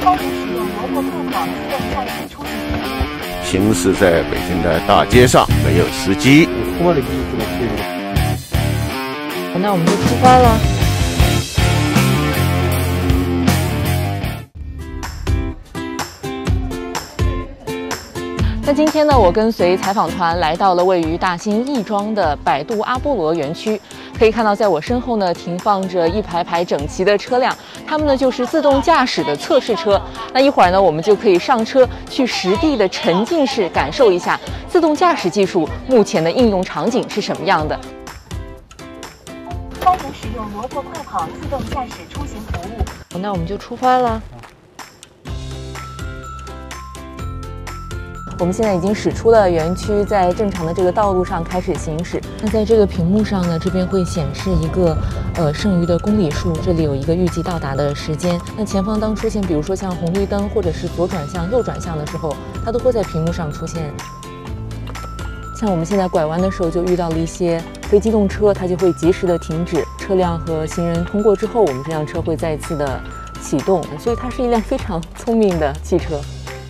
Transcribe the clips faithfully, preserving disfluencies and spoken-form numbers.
欢迎使用萝卜兔跑自动驾驶出行服务。 行驶在北京的大街上，没有司机。 那我们就出发了。那今天呢，我跟随采访团来到了位于大兴亦庄的百度阿波罗园区。可以看到，在我身后呢，停放着一排排整齐的车辆，它们呢就是自动驾驶的测试车。那一会儿呢，我们就可以上车去实地的沉浸式感受一下自动驾驶技术目前的应用场景是什么样的。 欢迎使用萝卜快跑自动驾驶出行服务。 那我们就出发了。我们现在已经驶出了园区，在正常的这个道路上开始行驶。那在这个屏幕上呢，这边会显示一个呃剩余的公里数，这里有一个预计到达的时间。那前方当出现比如说像红绿灯或者是左转向、右转向的时候，它都会在屏幕上出现。像我们现在拐弯的时候，就遇到了一些非机动车，它就会及时的停止，车辆和行人通过之后，我们这辆车会再一次的启动，所以它是一辆非常聪明的汽车。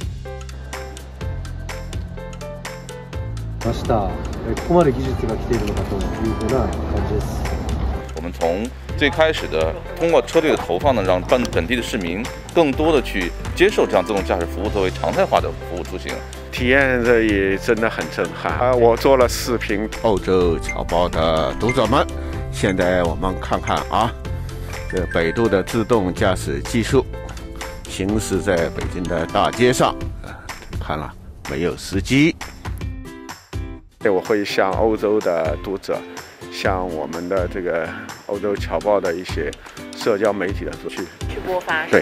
ました。ここまで技術が来ているのかというふうな感じです。 我们从最开始的通过车队的投放呢，让本本地的市民更多的去接受这样自动驾驶服务作为常态化的服务出行。 体验这也真的很震撼啊！我做了视频， 欧洲侨胞的读者们，现在我们看看啊，这百度的自动驾驶技术行驶在北京的大街上，呃，看了没有司机。 我会向欧洲的读者，向我们的这个欧洲侨胞的一些社交媒体的去去播发， 对。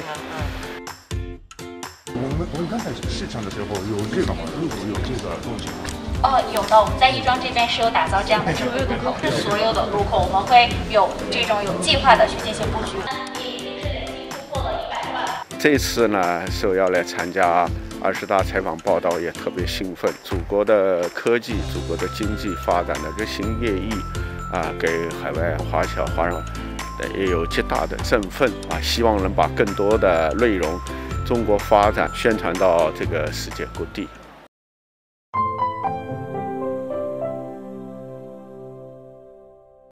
我们我们刚才试乘的时候有这个吗？路口有这个东西吗？ 哦，有的。我们在亦庄这边是有打造这样的指挥路口，是所有的路口我们会有这种有计划的去进行布局。也已经是累计突破了一百万。这次呢，受邀来参加二十大采访报道，也特别兴奋。祖国的科技、祖国的经济发展的个新业益啊，给海外华侨华人也有极大的振奋啊！希望能把更多的内容。中国发展宣传到这个世界各地。